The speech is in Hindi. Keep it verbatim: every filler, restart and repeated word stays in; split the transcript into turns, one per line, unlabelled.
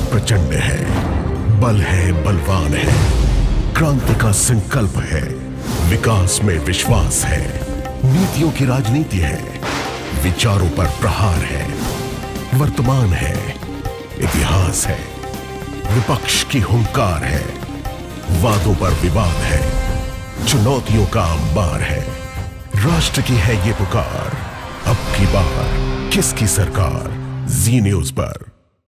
प्रचंड है, बल है, बलवान है, क्रांति का संकल्प है, विकास में विश्वास है, नीतियों की राजनीति है, विचारों पर प्रहार है, वर्तमान है, इतिहास है, विपक्ष की हुंकार है, वादों पर विवाद है, चुनौतियों का अंबार है, राष्ट्र की है ये पुकार। अब की बार किसकी सरकार? जी न्यूज पर।